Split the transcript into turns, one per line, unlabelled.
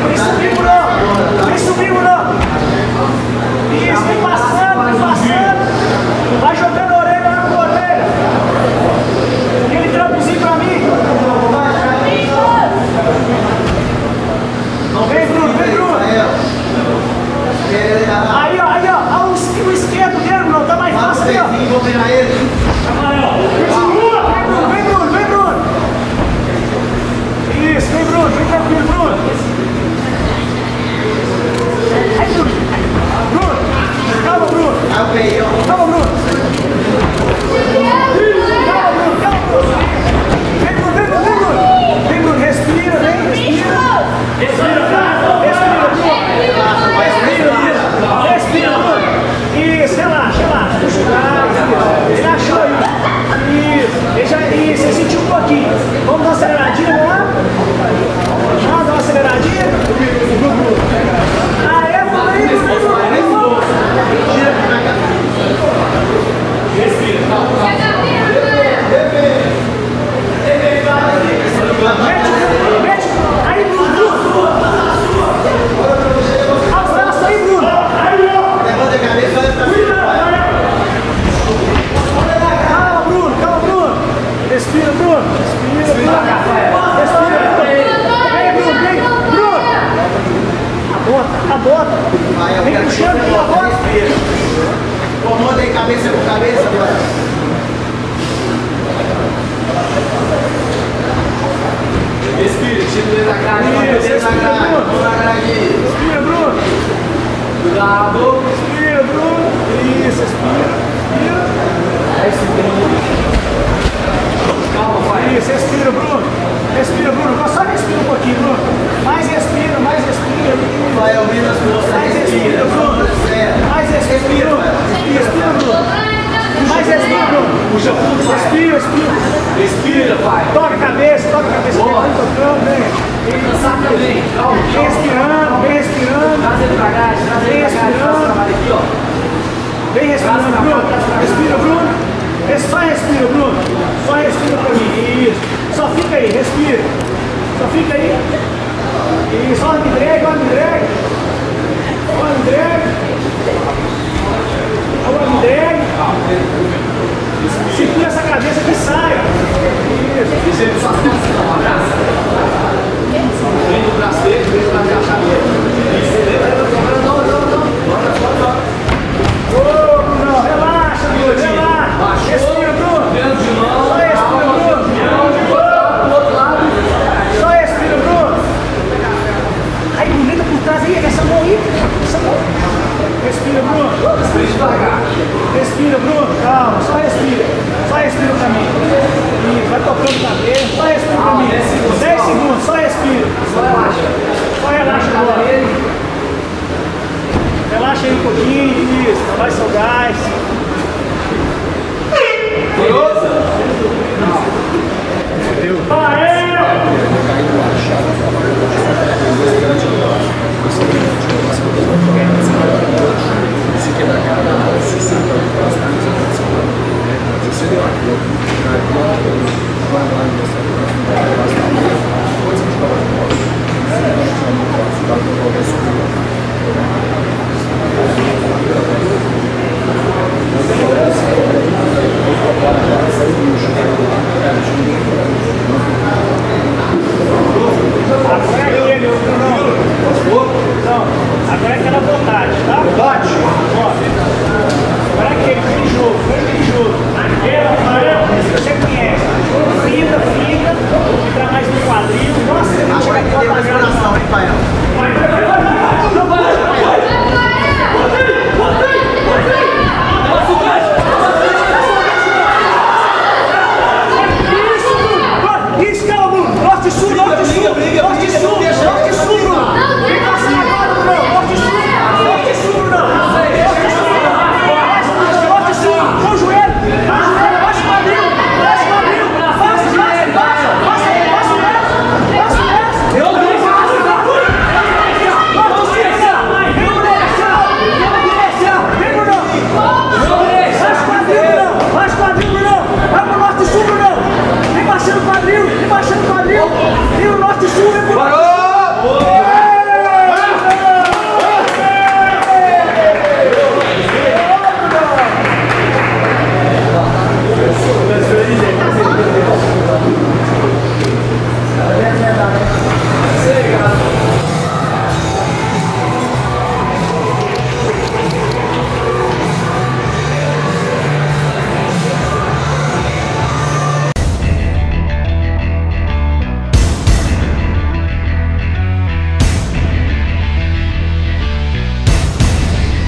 Vem subir, Bruno. Isso, vem passando, vem passando. Vai jogando orelha na orelha. Aquele trampozinho pra mim. Vem, Bruno, vem, Bruno. Aí, ó, o esquerdo dele, Bruno, tá mais fácil ali, ó.
Vou pegar ele.
Vem, Bruno, vem, Bruno. Isso, vem, Bruno, vem tranquilo, Bruno. Aí, Bruno. Bruno, calma, Bruno. Calma, Bruno. Calma, Bruno, calma, Bruno. Vem, Bruno, vem, Bruno, vem, Bruno. Vem, Bruno, respira, vem, respira. Respira, Bruno. Respira, Bruno. Isso, relaxa, relaxa. Relaxou aí. Isso, você sentiu um pouquinho. Vamos dar uma aceleradinha, vamos lá? Vamos dar uma aceleradinha? Aê, vamos aí, Bruno. Respira. Mete. Aí, Bruno. Abraça aí, Bruno.
Levanta a cabeça, olha pra cima.
Calma, Bruno. Respira, Bruno. Respira, Bruno. Vem, Bruno. A bota. Vem puxando aqui a bota.
Comanda aí cabeça com cabeça, agora. Respira, tira o dedo da cara.
Respira, Bruno.
Cuidado.
Respira, Bruno. Isso, respira.
Calma, pai.
Isso, respira, Bruno. Respira, Bruno. Só respira um pouquinho, Bruno. Mais respira.
Vai ouvindo as coisas.
Mais respira, Bruno. Mais respira, Bruno. Respira, Bruno. Mais respira, Bruno.
Puxa fundo, pai.
Respira.
Respira, pai.
Toca a cabeça.
Boa.
Vem tocando, vem.
Vem cansar também. Calma.
Vem respirando.
Traz ele pra cá, aqui, ó.
Vem respirando, Bruno. Respira, Bruno. Só respira, Bruno. Só respira pra mim. Isso. Só fica aí, respira. Só fica aí. Isso, olha me entregue. Segura essa cabeça que saia. Isso.
Deixa ele só assim, ó. Abraça. Vem do braço dele, vem do braço da chave. Isso.
Não, relaxa, Bruno. Relaxa. Respira, Bruno. Só respira, Bruno. Só respira, Bruno. Aí, bonita por trás aí, essa mão aí. Respira, Bruno. Respira, Bruno. Calma, só respira. Só respira pra mim. Isso, vai tocando o cabelo. Só respira pra mim. 10 segundos, só respira. Só relaxa agora. Relaxa aí um pouquinho, isso. Vai seu gás. Agora é aquela vontade, tá?
Bate!
Agora é aquele jogo. Aquela, você conhece. Fica mais no quadril. Nossa,
Agora que tem mais coração, hein, pai?